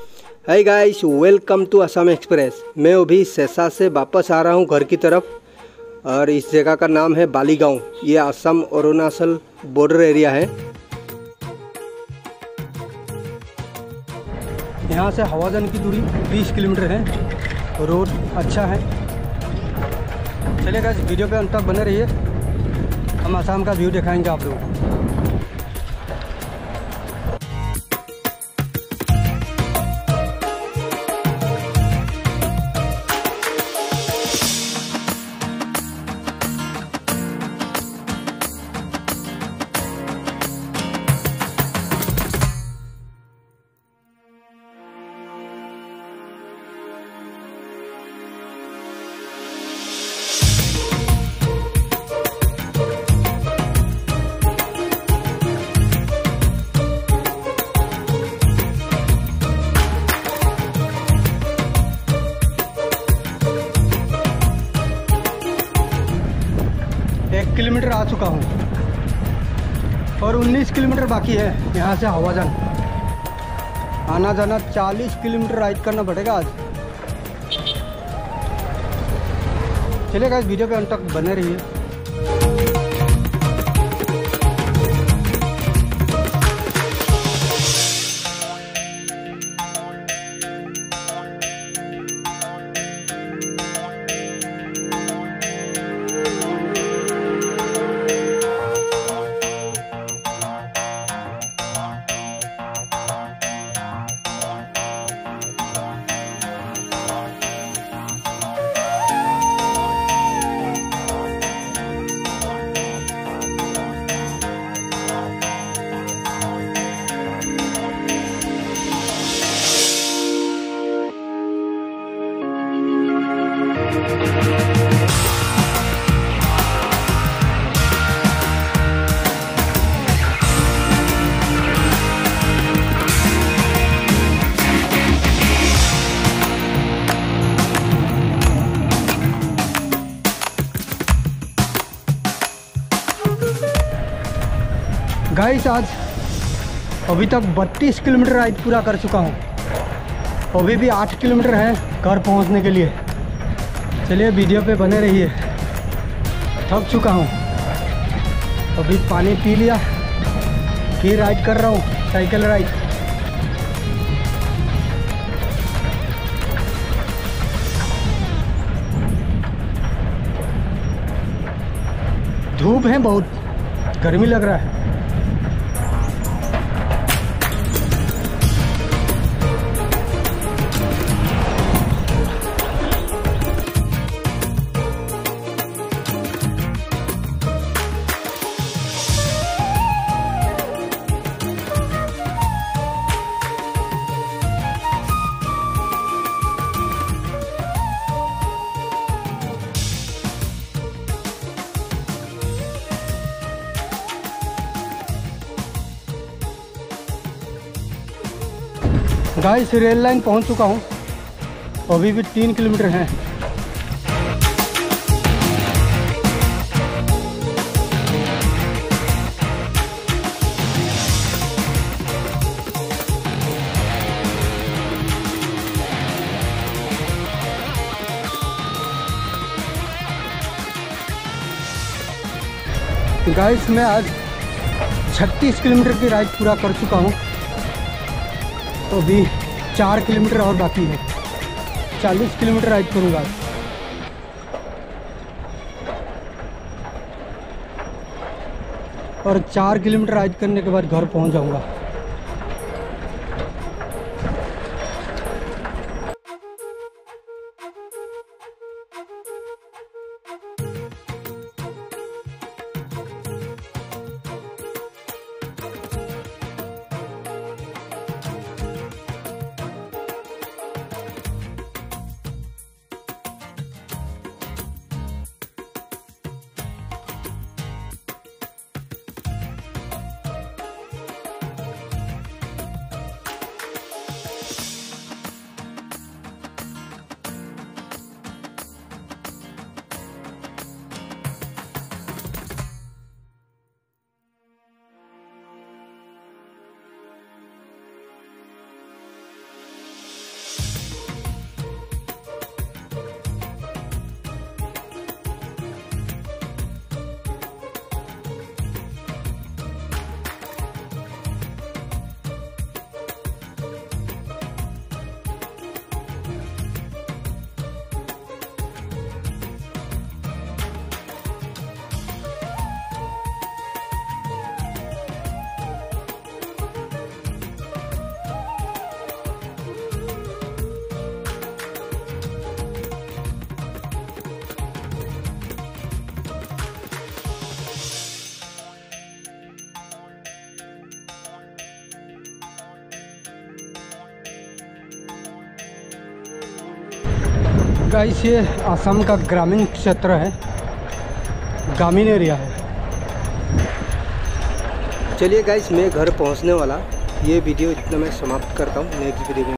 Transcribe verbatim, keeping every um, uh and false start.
Hi guys, welcome to Assam express. मैं अभी सेसा से वापस आ रहा हूं घर की तरफ और इस जगह का नाम है बालीगांव। ये असम अरुणाचल बॉर्डर एरिया है। यहाँ से हवाजन की दूरी बीस किलोमीटर है। रोड अच्छा है। चलिए गाइस, वीडियो पे अंत तक बने रहिए। हम असम का व्यू दिखाएंगे आप लोगों को। एक किलोमीटर आ चुका हूँ और उन्नीस किलोमीटर बाकी है यहाँ से हवाजन। आना जाना चालीस किलोमीटर राइड करना पड़ेगा आज। चलिए गाइस, वीडियो पे अंत तक बने रहिए। गाइस, आज अभी तक बत्तीस किलोमीटर राइड पूरा कर चुका हूँ। अभी भी आठ किलोमीटर है घर पहुँचने के लिए। चलिए वीडियो पे बने रहिए। थक चुका हूँ, अभी पानी पी लिया, फिर राइड कर रहा हूँ, साइकिल राइड। धूप है, बहुत गर्मी लग रहा है। गाइस, रेल लाइन पहुंच चुका हूं। अभी भी तीन किलोमीटर है। गाइस, मैं आज छत्तीस किलोमीटर की राइड पूरा कर चुका हूं। तो अभी चार किलोमीटर और बाकी है। चालीस किलोमीटर राइड करूँगा। और चार किलोमीटर राइड करने के बाद घर पहुँच जाऊँगा। गाइस ये असम का ग्रामीण क्षेत्र है, ग्रामीण एरिया है। चलिए गाइस मैं घर पहुंचने वाला, ये वीडियो इतना मैं समाप्त करता हूँ। नेक्स्ट वीडियो में